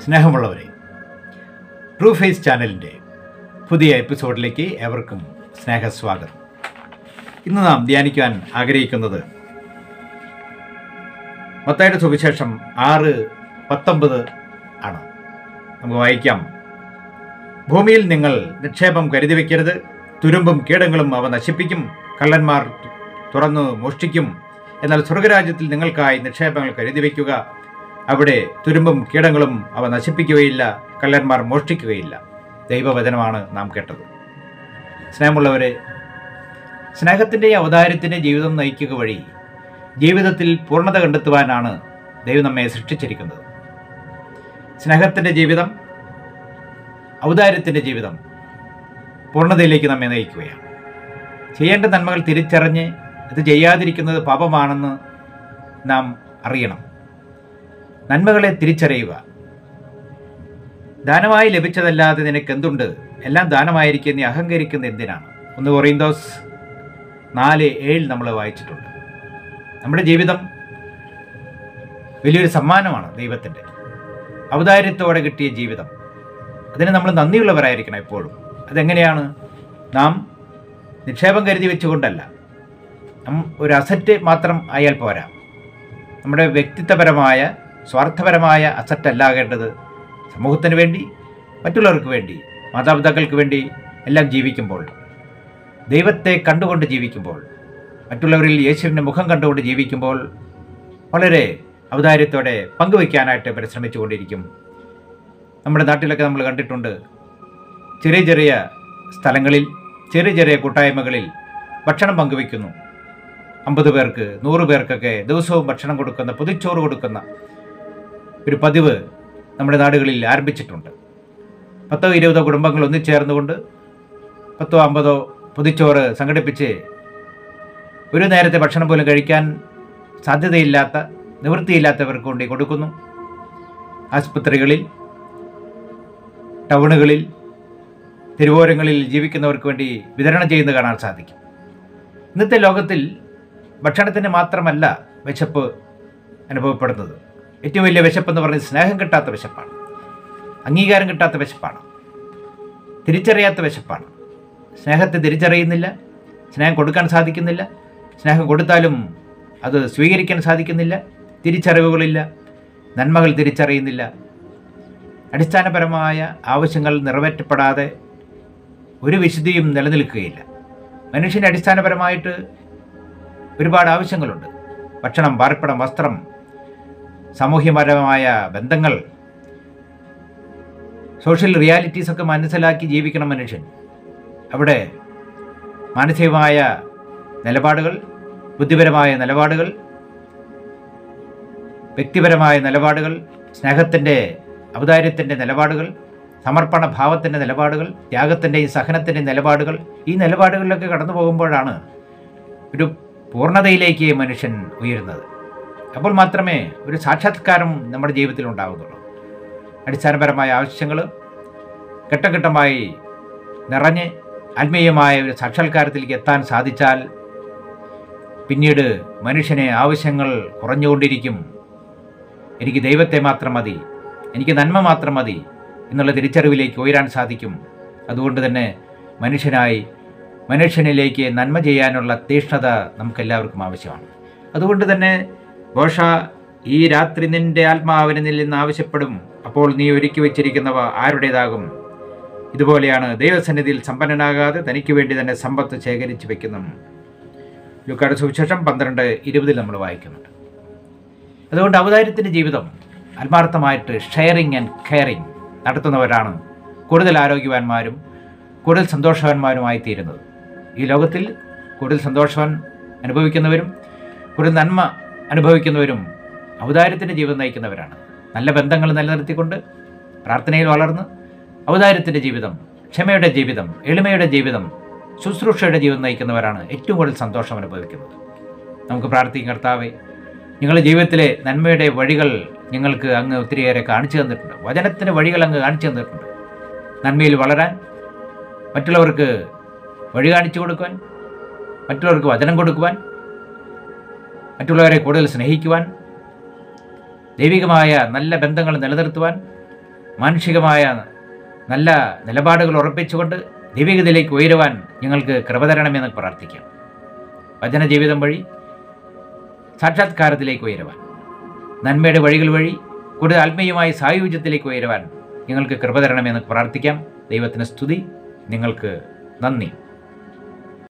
സ്നേഹമുള്ളവരെ, true face ചാനലിൻ്റെ പുതിയ എപ്പിസോഡിലേക്ക് ഏവർക്കും സ്നേഹസ്വാഗതം. ഇന്ന് നാം ധ്യാനിക്കാൻ ആഗ്രഹിക്കുന്നത് മത്തായിയുടെ സുവിശേഷം 6:19 ആണ്. നമുക്ക് വായിക്കാം. ഭൂമിയിൽ നിങ്ങൾ നിക്ഷേപം കരുതി വയ്ക്കരുത്, തുരുമ്പും കീടങ്ങളും അവ നശിപ്പിക്കും, കള്ളന്മാർ തുറന്നു മോഷ്ടിക്കും. എന്നാൽ സ്വർഗരാജ്യത്തിൽ നിങ്ങൾക്കായി നിക്ഷേപങ്ങൾ കരുതി വയ്ക്കുക, അവിടെ തുരുമ്പും കീടങ്ങളും അവ നശിപ്പിക്കുകയില്ല, കള്ളന്മാർ മോഷ്ടിക്കുകയില്ല. ദൈവവചനമാണ് നാം കേട്ടത്. സ്നേഹമുള്ളവരെ, സ്നേഹത്തിൻ്റെ ഔദാര്യത്തിൻ്റെ ജീവിതം നയിക്കുക വഴി ജീവിതത്തിൽ പൂർണ്ണത കണ്ടെത്തുവാനാണ് ദൈവം നമ്മെ സൃഷ്ടിച്ചിരിക്കുന്നത്. സ്നേഹത്തിൻ്റെ ജീവിതം, ഔദാര്യത്തിൻ്റെ ജീവിതം പൂർണ്ണതയിലേക്ക് നമ്മെ നയിക്കുകയാണ്. ചെയ്യേണ്ട നന്മകൾ തിരിച്ചറിഞ്ഞ് ഇത് ചെയ്യാതിരിക്കുന്നത് പാപമാണെന്ന് നാം അറിയണം. നന്മകളെ തിരിച്ചറിയുക. ദാനമായി ലഭിച്ചതല്ലാതെ നിനക്ക് എന്തുണ്ട്, എല്ലാം ദാനമായിരിക്കും, നീ അഹങ്കരിക്കുന്ന എന്തിനാണ്? 1 കൊറിന്തോസ് 4:7 നമ്മൾ വായിച്ചിട്ടുണ്ട്. നമ്മുടെ ജീവിതം വലിയൊരു സമ്മാനമാണ് ദൈവത്തിൻ്റെ. ഔദാര്യത്തോടെ കിട്ടിയ ജീവിതം, അതിന് നമ്മൾ നന്ദിയുള്ളവരായിരിക്കണം എപ്പോഴും. അതെങ്ങനെയാണ്? നാം നിക്ഷേപം കരുതി വെച്ചുകൊണ്ടല്ല, ഒരു അസറ്റ് മാത്രം ആയാൽ പോരാ. നമ്മുടെ വ്യക്തിത്വപരമായ സ്വാർത്ഥപരമായ അസറ്റല്ലാകേണ്ടത് സമൂഹത്തിന് വേണ്ടി, മറ്റുള്ളവർക്ക് വേണ്ടി, മാതാപിതാക്കൾക്ക് വേണ്ടി എല്ലാം ജീവിക്കുമ്പോൾ, ദൈവത്തെ കണ്ടുകൊണ്ട് ജീവിക്കുമ്പോൾ, മറ്റുള്ളവരിൽ യേശുവിൻ്റെ മുഖം കണ്ടുകൊണ്ട് ജീവിക്കുമ്പോൾ വളരെ ഔദാര്യത്തോടെ പങ്കുവയ്ക്കാനായിട്ട് പരിശ്രമിച്ചു കൊണ്ടിരിക്കും. നമ്മുടെ നാട്ടിലൊക്കെ നമ്മൾ കണ്ടിട്ടുണ്ട്, ചെറിയ ചെറിയ സ്ഥലങ്ങളിൽ, ചെറിയ ചെറിയ കൂട്ടായ്മകളിൽ ഭക്ഷണം പങ്കുവയ്ക്കുന്നു. 50 പേർക്ക് 100 പേർക്കൊക്കെ ദിവസവും ഭക്ഷണം കൊടുക്കുന്ന, പൊതിച്ചോറ് കൊടുക്കുന്ന ഒരു പതിവ് നമ്മുടെ നാടുകളിൽ ആരംഭിച്ചിട്ടുണ്ട്. 10-20 കുടുംബങ്ങൾ ഒന്നിച്ചേർന്നുകൊണ്ട് 10-50 പൊതിച്ചോറ് സംഘടിപ്പിച്ച് ഒരു നേരത്തെ ഭക്ഷണം പോലും കഴിക്കാൻ സാധ്യതയില്ലാത്ത, നിവൃത്തിയില്ലാത്തവർക്ക് വേണ്ടി കൊടുക്കുന്നു. ആശുപത്രികളിൽ, ടൗണുകളിൽ, തെരുവോരങ്ങളിൽ ജീവിക്കുന്നവർക്ക് വേണ്ടി വിതരണം ചെയ്യുന്നത് കാണാൻ സാധിക്കും. ഇന്നത്തെ ലോകത്തിൽ ഭക്ഷണത്തിന് മാത്രമല്ല വിശപ്പ് അനുഭവപ്പെടുന്നത്. ഏറ്റവും വലിയ വിശപ്പെന്ന് പറയുന്നത് സ്നേഹം കിട്ടാത്ത വിശപ്പാണ്, അംഗീകാരം കിട്ടാത്ത വിശപ്പാണ്, തിരിച്ചറിയാത്ത വിശപ്പാണ്. സ്നേഹത്തെ തിരിച്ചറിയുന്നില്ല, സ്നേഹം കൊടുക്കാൻ സാധിക്കുന്നില്ല, സ്നേഹം കൊടുത്താലും അത് സ്വീകരിക്കാൻ സാധിക്കുന്നില്ല, തിരിച്ചറിവുകളില്ല, നന്മകൾ തിരിച്ചറിയുന്നില്ല. അടിസ്ഥാനപരമായ ആവശ്യങ്ങൾ നിറവേറ്റപ്പെടാതെ ഒരു വിശുദ്ധിയും നിലനിൽക്കുകയില്ല. മനുഷ്യന് അടിസ്ഥാനപരമായിട്ട് ഒരുപാട് ആവശ്യങ്ങളുണ്ട്. ഭക്ഷണം, പാർപ്പിടം, വസ്ത്രം, സാമൂഹ്യപരമായ ബന്ധങ്ങൾ, സോഷ്യൽ റിയാലിറ്റീസൊക്കെ മനസ്സിലാക്കി ജീവിക്കണം മനുഷ്യൻ. അവിടെ മാനസികമായ നിലപാടുകൾ, ബുദ്ധിപരമായ നിലപാടുകൾ, വ്യക്തിപരമായ നിലപാടുകൾ, സ്നേഹത്തിൻ്റെ, ഔദാര്യത്തിൻ്റെ നിലപാടുകൾ, സമർപ്പണ ഭാവത്തിൻ്റെ നിലപാടുകൾ, ത്യാഗത്തിൻ്റെയും സഹനത്തിൻ്റെയും നിലപാടുകൾ, ഈ നിലപാടുകളിലൊക്കെ കടന്നു പോകുമ്പോഴാണ് ഒരു പൂർണ്ണതയിലേക്ക് മനുഷ്യൻ ഉയരുന്നത്. അപ്പോൾ മാത്രമേ ഒരു സാക്ഷാത്കാരം നമ്മുടെ ജീവിതത്തിൽ ഉണ്ടാകുന്നുള്ളൂ. അടിസ്ഥാനപരമായ ആവശ്യങ്ങൾ ഘട്ടം ഘട്ടമായി നിറഞ്ഞ് ആത്മീയമായ ഒരു സാക്ഷാത്കാരത്തിലേക്ക് എത്താൻ സാധിച്ചാൽ പിന്നീട് മനുഷ്യന് ആവശ്യങ്ങൾ കുറഞ്ഞുകൊണ്ടിരിക്കും. എനിക്ക് ദൈവത്തെ മാത്രം മതി, എനിക്ക് നന്മ മാത്രം മതി എന്നുള്ള തിരിച്ചറിവിലേക്ക് ഉയരാൻ സാധിക്കും. അതുകൊണ്ട് തന്നെ മനുഷ്യനിലേക്ക് നന്മ ചെയ്യാനുള്ള തീഷ്ണത നമുക്കെല്ലാവർക്കും ആവശ്യമാണ്. അതുകൊണ്ട് തന്നെ ഘോഷ, ഈ രാത്രി നിന്റെ ആത്മാവിനെ നിന്ന് ആവശ്യപ്പെടും, അപ്പോൾ നീ ഒരുക്കി വെച്ചിരിക്കുന്നവ ആരുടേതാകും? ഇതുപോലെയാണ് ദൈവസന്നിധിയിൽ സമ്പന്നനാകാതെ തനിക്ക് വേണ്ടി തന്നെ സമ്പത്ത് ശേഖരിച്ച് വെക്കുന്നു. ലൂക്കായുടെ സുവിശേഷം 12:20 നമ്മൾ വായിക്കുന്നുണ്ട്. അതുകൊണ്ട് ഔദാര്യത്തിൻ്റെ ജീവിതം, ആത്മാർത്ഥമായിട്ട് ഷെയറിങ് ആൻഡ് കെയറിങ് നടത്തുന്നവരാണ് കൂടുതൽ ആരോഗ്യവാന്മാരും കൂടുതൽ സന്തോഷവാന്മാരുമായി തീരുന്നത്. ഈ ലോകത്തിൽ കൂടുതൽ സന്തോഷം അനുഭവിക്കുന്നവരും കൂടുതൽ നന്മ അനുഭവിക്കുന്നവരും ഔദാര്യത്തിൻ്റെ ജീവിതം നയിക്കുന്നവരാണ്. നല്ല ബന്ധങ്ങൾ നിലനിർത്തിക്കൊണ്ട് പ്രാർത്ഥനയിൽ വളർന്ന് ഔദാര്യത്തിൻ്റെ ജീവിതം, ക്ഷമയുടെ ജീവിതം, എളിമയുടെ ജീവിതം, ശുശ്രൂഷയുടെ ജീവിതം നയിക്കുന്നവരാണ് ഏറ്റവും കൂടുതൽ സന്തോഷം അനുഭവിക്കുന്നത്. നമുക്ക് പ്രാർത്ഥിക്കും. കർത്താവേ, ഞങ്ങളുടെ ജീവിതത്തിലെ നന്മയുടെ വഴികൾ ഞങ്ങൾക്ക് അങ്ങ് ഒത്തിരിയേറെ കാണിച്ചു തന്നിട്ടുണ്ട്. വചനത്തിൻ്റെ വഴികൾ അങ്ങ് കാണിച്ചു തന്നിട്ടുണ്ട്. നന്മയിൽ വളരാൻ, മറ്റുള്ളവർക്ക് വഴി കാണിച്ചു കൊടുക്കുവാൻ, മറ്റുള്ളവർക്ക് വചനം കൊടുക്കുവാൻ, മറ്റുള്ളവരെ കൂടുതൽ സ്നേഹിക്കുവാൻ, ദൈവികമായ നല്ല ബന്ധങ്ങൾ നിലനിർത്തുവാൻ, മാനുഷികമായ നല്ല നിലപാടുകൾ ഉറപ്പിച്ചുകൊണ്ട് ദൈവികതയിലേക്ക് ഉയരുവാൻ ഞങ്ങൾക്ക് കൃപ തരണമെന്ന് പ്രാർത്ഥിക്കാം. വചനജീവിതം വഴി സാക്ഷാത്കാരത്തിലേക്ക് ഉയരുവാൻ, നന്മയുടെ വഴികൾ വഴി കൂടുതൽ ആത്മീയമായ സായുജ്യത്തിലേക്ക് ഉയരുവാൻ ഞങ്ങൾക്ക് കൃപ തരണമെന്ന് പ്രാർത്ഥിക്കാം. ദൈവത്തിന് സ്തുതി. നിങ്ങൾക്ക് നന്ദി.